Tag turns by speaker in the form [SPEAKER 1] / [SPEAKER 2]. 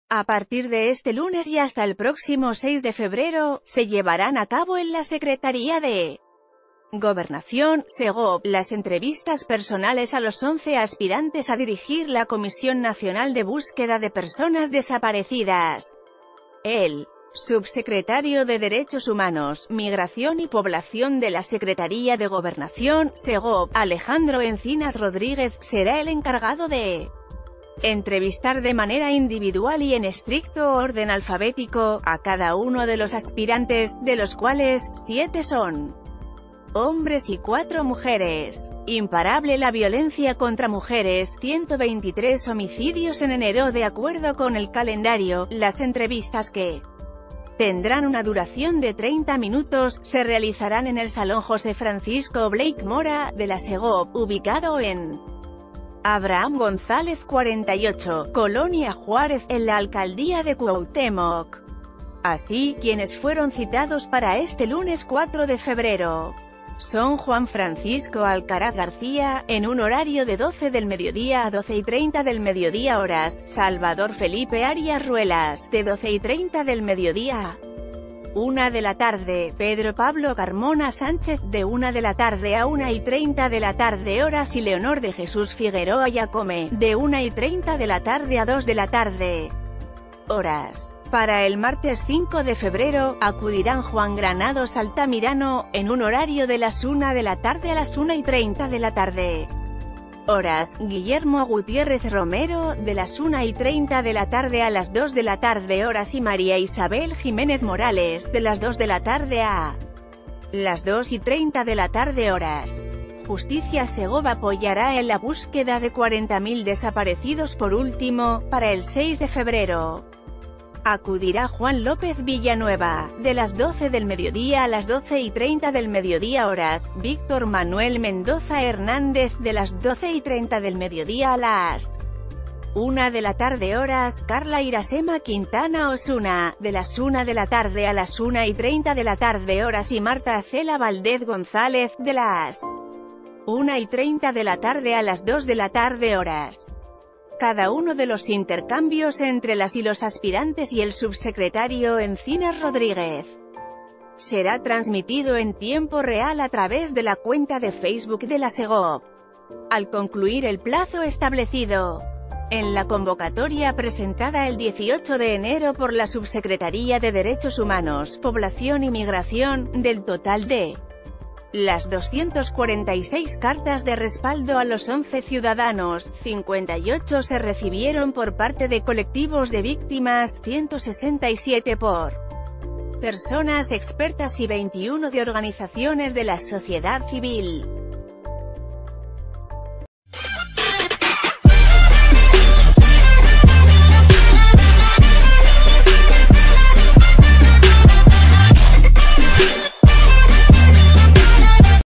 [SPEAKER 1] A partir de este lunes y hasta el próximo 6 de febrero, se llevarán a cabo en la Secretaría de Gobernación, Segov, las entrevistas personales a los 11 aspirantes a dirigir la Comisión Nacional de Búsqueda de Personas Desaparecidas. El subsecretario de Derechos Humanos, Migración y Población de la Secretaría de Gobernación, Segov, Alejandro Encinas Rodríguez, será el encargado de entrevistar de manera individual y en estricto orden alfabético a cada uno de los aspirantes, de los cuales 7 son hombres y 4 mujeres. Imparable la violencia contra mujeres, 123 homicidios en enero. De acuerdo con el calendario, las entrevistas, que tendrán una duración de 30 minutos, se realizarán en el Salón José Francisco Blake Mora, de la Segov, ubicado en Abraham González 48, Colonia Juárez, en la Alcaldía de Cuauhtémoc. Así, quienes fueron citados para este lunes 4 de febrero son Juan Francisco Alcaraz García, en un horario de 12 del mediodía a 12:30 del mediodía horas, Salvador Felipe Arias Ruelas, de 12:30 del mediodía a 1 de la tarde, Pedro Pablo Carmona Sánchez, de 1 de la tarde a 1:30 de la tarde horas, y Leonor de Jesús Figueroa Yacome, de 1:30 de la tarde a 2 de la tarde horas. Para el martes 5 de febrero, acudirán Juan Granados Altamirano, en un horario de las 1 de la tarde a las 1:30 de la tarde horas, Guillermo Gutiérrez Romero, de las 1:30 de la tarde a las 2 de la tarde horas, y María Isabel Jiménez Morales, de las 2 de la tarde a las 2:30 de la tarde horas. Justicia Segov apoyará en la búsqueda de 40.000 desaparecidos. Por último, para el 6 de febrero, acudirá Juan López Villanueva, de las 12 del mediodía a las 12:30 del mediodía horas, Víctor Manuel Mendoza Hernández, de las 12:30 del mediodía a las 1 de la tarde horas, Carla Irasema Quintana Osuna, de las 1 de la tarde a las 1:30 de la tarde horas, y Marta Cela Valdez González, de las 1:30 de la tarde a las 2 de la tarde horas. Cada uno de los intercambios entre las y los aspirantes y el subsecretario Encinas Rodríguez será transmitido en tiempo real a través de la cuenta de Facebook de la Segov. Al concluir el plazo establecido en la convocatoria presentada el 18 de enero por la Subsecretaría de Derechos Humanos, Población y Migración, del total de las 246 cartas de respaldo a los 11 ciudadanos, 58 se recibieron por parte de colectivos de víctimas, 167 por personas expertas y 21 de organizaciones de la sociedad civil.